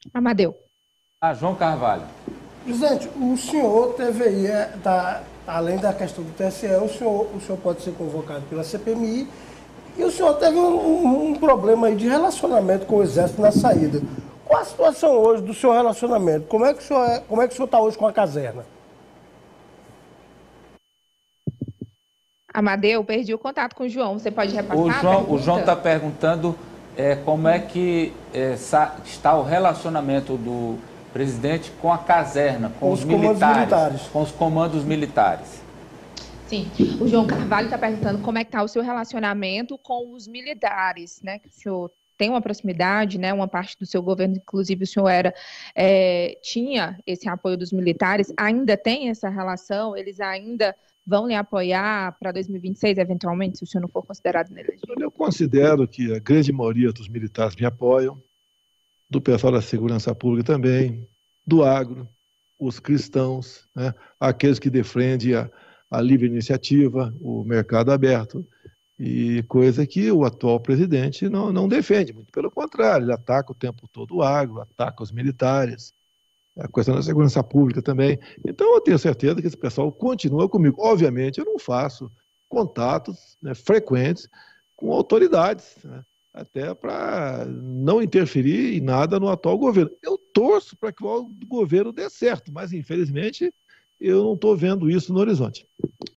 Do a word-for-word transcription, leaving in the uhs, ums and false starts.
Amadeu. Ah, João Carvalho. Presidente, o senhor teve aí, é, tá, além da questão do T S E, o senhor, o senhor pode ser convocado pela C P M I e o senhor teve um, um- um problema aí de relacionamento com o Exército na saída. Qual a situação hoje do seu relacionamento? Como é que o senhor é- como é que o senhor está hoje com a caserna? Amadeu, perdi o contato com o João. Você pode O repassar a João o João está pergunta? perguntando é, como é que é, sa- está o relacionamento do presidente com a caserna, com Com os os comandos militares, militares. com os comandos militares. Sim, o João Carvalho está perguntando como é que está o seu relacionamento com os militares, né? Que o senhor tem uma proximidade, né? Uma parte do seu governo, inclusive, o senhor era, é, tinha esse apoio dos militares, ainda tem essa relação? Eles ainda vão lhe apoiar para dois mil e vinte e seis, eventualmente, se o senhor não for considerado inelegível? Eu considero que a grande maioria dos militares me apoiam, do pessoal da segurança pública também, do agro, os cristãos, né, aqueles que defendem a, a livre iniciativa, o mercado aberto, e coisa que o atual presidente não, não defende, muito pelo contrário, ele ataca o tempo todo o agro, ataca os militares, a questão da segurança pública também. Então eu tenho certeza que esse pessoal continua comigo. Obviamente eu não faço contatos, né, frequentes com autoridades, né, até para não interferir em nada no atual governo. Eu torço para que o governo dê certo, mas infelizmente eu não estou vendo isso no horizonte.